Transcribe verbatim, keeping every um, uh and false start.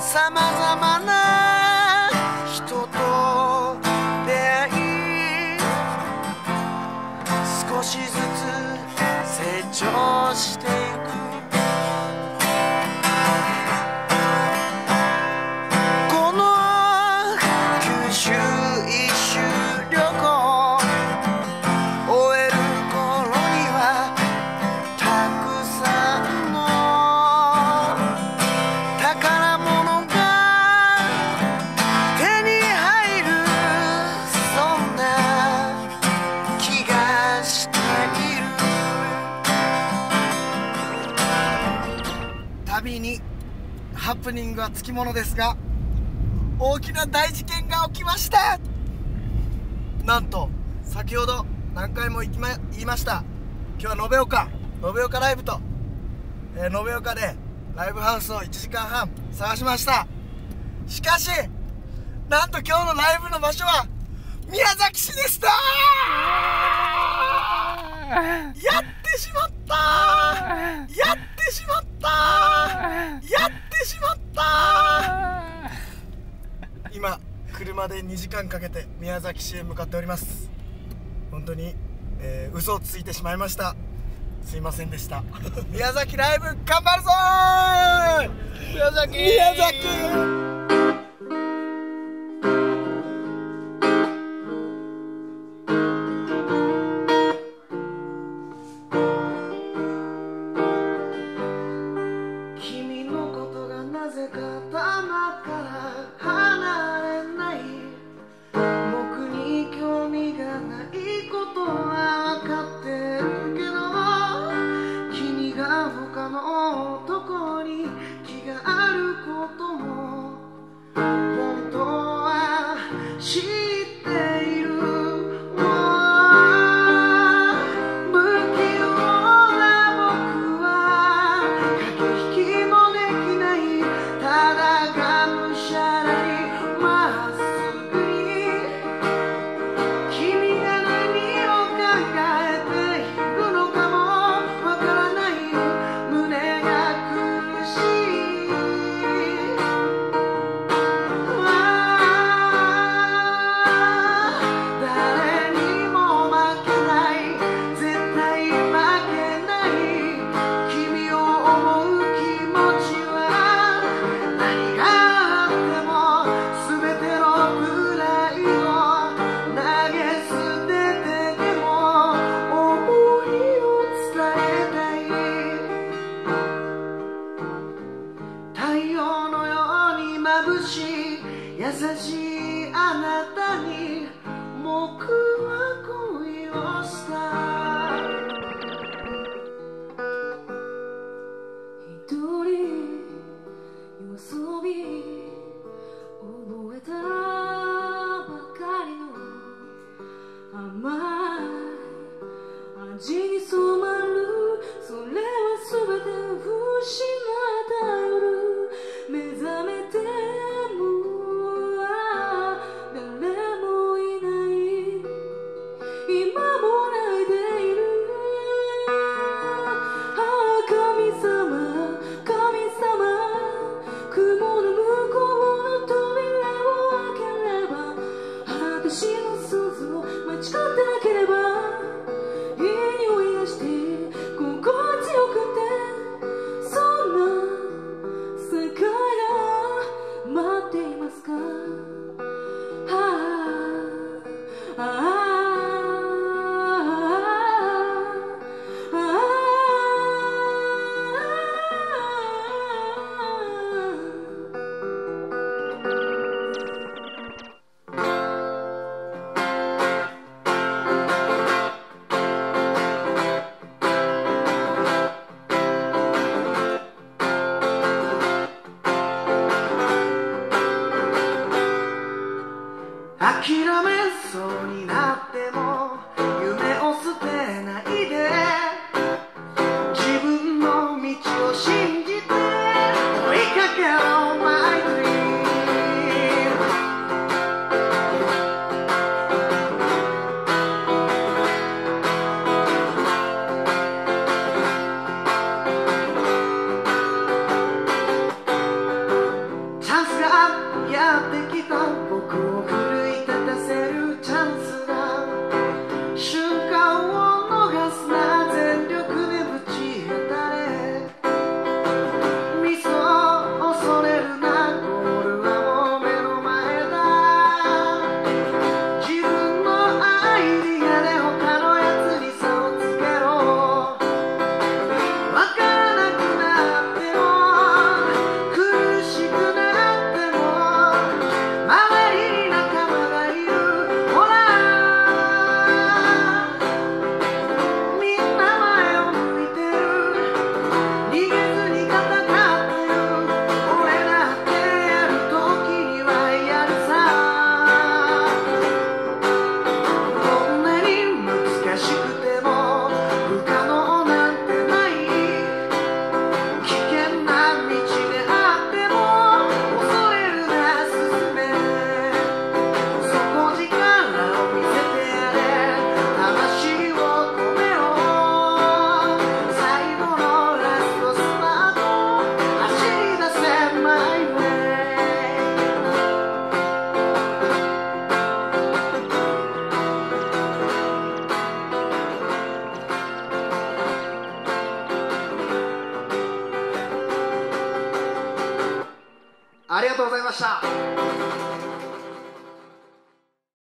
さまざまな人と出会い、少しずつ成長していく。この九州一周旅行終える頃にはたくさんの宝物が手に入る、そんな気がしている。旅にハプニングはつきものですが、大きな大事件が起きました。なんと先ほど何回も言いま、言いました、今日は延岡延岡ライブと、えー、延岡でライブハウスをいちじかんはん探しました。しかしなんと今日のライブの場所は宮崎市でした。やってしまった、やってしまった、やってしまった。今車でにじかんかけて宮崎市へ向かっております。本当に、えー、嘘をついてしまいました。すいませんでした。宮崎ライブ頑張るぞー、宮崎宮崎。優しいあなたに僕は恋をした。一人夜遊び覚えたばかりの甘い味に染まる、それは全て失った夜、目覚めて諦めそうになっても夢を捨てないで、自分の道を信じて追いかけろ My dream。 チャンありがとうございました。